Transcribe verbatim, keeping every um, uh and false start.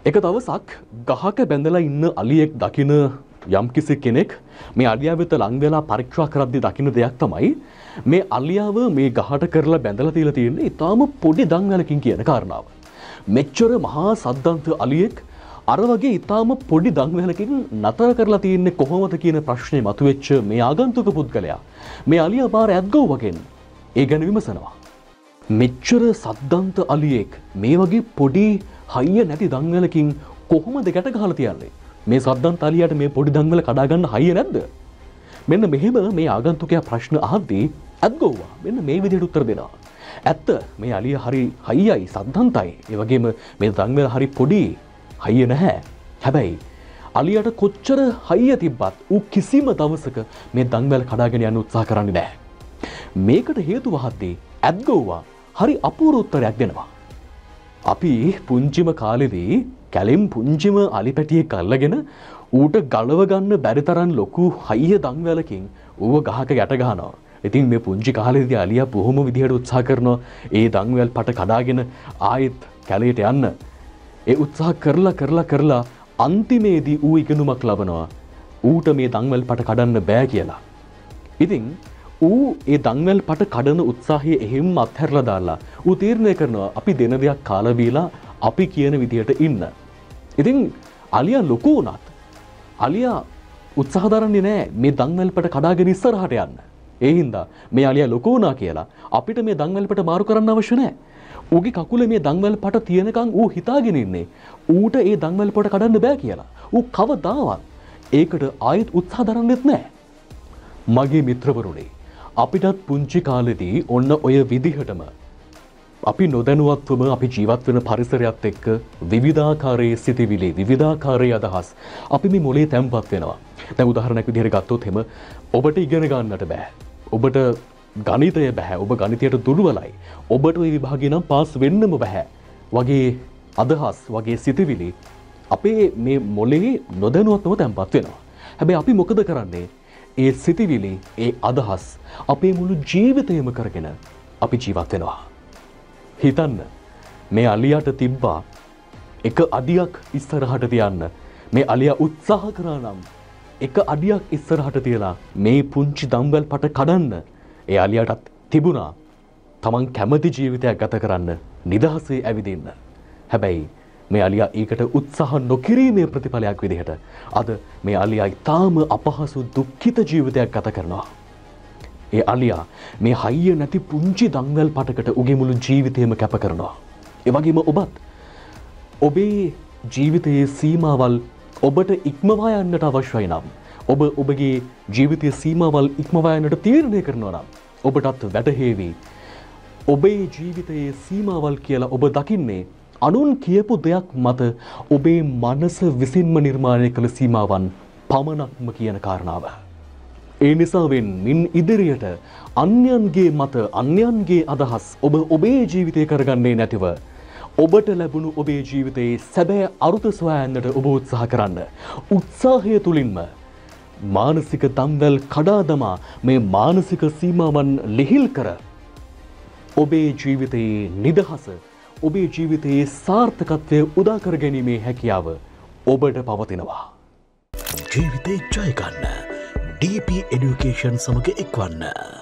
එක දවසක් ගහක බැඳලා ඉන්න අලියෙක් දකින යම්කිසි කෙනෙක් මේ අලියා වෙත ලං වෙලා පරීක්ෂා කරද්දී දකින්න දෙයක් තමයි මේ අලියාව මේ ගහට කරලා බැඳලා තියලා තියෙන්නේ ඊටාම පොඩි දන්වැලකින් කියන කාරණාව. මෙච්චර මහා සද්දන්ත අලියෙක් අර වගේ ඊටාම පොඩි දන්වැලකින් නතර කරලා තියෙන්නේ කොහොමද කියන ප්‍රශ්නේ මතුවෙච්ච මේ ආගන්තුක පුද්ගලයා මේ අලියා බාර ඇද්ගොව්වගෙන් ඒ ගැන විමසනවා. මෙච්චර සද්දන්ත අලියෙක් මේ වගේ පොඩි හයිය නැති දන්වැලකින් කොහොමද ගැට ගහලා තියන්නේ? මේ සද්දන්ත අලියාට මේ පොඩි දන්වැල කඩා ගන්න හයිය නැද්ද? මෙන්න මෙහෙම මේ ආගන්තුකයා ප්‍රශ්න අහද්දී ඇද්ගොව්වා මෙන්න මේ විදිහට උත්තර දෙනවා. ඇත්ත මේ අලියා හරි හයියයි සද්දන්තයි. ඒ වගේම මේ දන්වැල හරි පොඩි හයිය නැහැ. හැබැයි අලියාට කොච්චර හයිය තිබ්බත් ඌ කිසිම දවසක මේ දන්වැල කඩාගෙන යන්න උත්සාහ කරන්නේ නැහැ. මේකට හේතුව වහද්දී ඇද්ගොව්වා හරි අපූර්ව උත්තරයක් දෙනවා. අපි පුංචිම කාලෙදී කැලෙම් පුංචිම අලි පැටියෙක් අල්ලගෙන ඌට ගලව ගන්න බැරි තරම් ලොකු හයිය දන්වැලකින් ඌව ගහක යට ගහනවා. ඉතින් මේ පුංචි කාලේදී අලියා බොහොම විදිහට උත්සාහ කරනවා ඒ දන්වැල් පට කඩාගෙන ආයෙත් කැලේට යන්න. ඒ උත්සාහ කරලා කරලා කරලා අන්තිමේදී ඌ ඉගෙනුමක් ලබනවා. ඌට මේ දන්වැල් පට කඩන්න බෑ කියලා. ඉතින් ඌ ඒ දන්වැල් පට කඩන උත්සාහය එහෙම අත්හැරලා දාලා ඌ තීරණය කරනවා අපි දෙන දෙයක් කාලා බීලා අපි කියන විදිහට ඉන්න. ඉතින් අලියා ලොකු වුණත් අලියා උත්සාහ දරන්නේ නැහැ මේ දන්වැල් පට කඩාගෙන ඉස්සරහට යන්න. ඒ හින්දා මේ අලියා ලොකු වුණා කියලා අපිට මේ දන්වැල් පට මාරු කරන්න අවශ්‍ය නැහැ. ඌගේ කකුලේ මේ දන්වැල් පට තියෙනකන් ඌ හිතාගෙන ඉන්නේ ඌට ඒ දන්වැල් පට කඩන්න බෑ කියලා. ඌ කවදාවත් ඒකට ආයෙත් උත්සාහ දරන්නෙත් නැහැ. මගේ මිත්‍රවරුනි අපිටත් පුංචි කාලෙදී ඔන්න ඔය විදිහටම අපි නොදැනුවත්වම අපි ජීවත් වෙන පරිසරයත් එක්ක විවිධාකාරයේ සිතිවිලි විවිධාකාරයේ අදහස් අපි මේ මොලේ තැම්පත් වෙනවා. දැන් උදාහරණයක් විදිහට ගත්තොත් එහෙම ඔබට ඉගෙන ගන්නට බෑ. ඔබට ගණිතය බෑ. ඔබ ගණිතයට දුර්වලයි. ඔබට ওই විභාගේ නම් පාස් වෙන්නම බෑ. වගේ අදහස් වගේ සිතිවිලි අපේ මේ මොලේ නොදැනුවත්වම තැම්පත් වෙනවා. හැබැයි අපි මොකද කරන්නේ? ඒ සිතිවිලි ඒ අදහස් අපේ මුළු ජීවිතයම කරගෙන අපි ජීවත් වෙනවා. හිතන්න මේ අලියාට තිබ්බා එක අඩියක් ඉස්සරහට තියන්න. මේ අලියා උත්සාහ කරා නම් එක අඩියක් ඉස්සරහට තියලා මේ පුංචි දම්වැල් පට කඩන්න ඒ අලියාටත් තිබුණා තමන් කැමති ජීවිතයක් ගත කරන්න නිදහසේ ඇවිදින්න. හැබැයි මේ අලියා ඒකට උත්සාහ නොකිරීමේ ප්‍රතිඵලයක් විදිහට අද මේ අලියා ඊටාම අපහසු දුක්ඛිත ජීවිතයක් ගත කරනවා. ඒ අලියා මේ හයිය නැති පුංචි දන්වැල් පටකට උගේ මුළු ජීවිතේම කැප කරනවා. ඒ වගේම ඔබත් ඔබේ ජීවිතයේ සීමාවල් ඔබට ඉක්මවා යන්නට අවශ්‍යයි නම් ඔබ ඔබගේ ජීවිතයේ සීමාවල් ඉක්මවා යන්නට තීරණය කරනවා නම් ඔබටත් වැටහෙවි ඔබේ ජීවිතයේ සීමාවල් කියලා ඔබ දකින්නේ අනුන් කියපු දෙයක් මත ඔබේ මනස විසින්ම නිර්මාණය කළ සීමාවන් පමණක්ම කියන කාරණාව. ඒ නිසාවෙන් මින් ඉදිරියට අන්‍යයන්ගේ මත අන්‍යයන්ගේ අදහස් ඔබ ඔබේ ජීවිතය කරගන්නේ නැතිව ඔබට ලැබුණු ඔබේ ජීවිතයේ සැබෑ අරුත සොයන්නට ඔබ උත්සාහ කරන්න. උත්සාහය තුලින්ම මානසික දම්වැල් කඩා දමා මේ මානසික සීමාවන් ලිහිල් කර ඔබේ ජීවිතයේ නිදහස ඔබේ ජීවිතයේ සාර්ථකත්වය උදා කර ගැනීමේ හැකියාව ඔබට පවතිනවා. ජීවිතේ ජය ගන්න ඩී පී Education සමග එක්වන්න.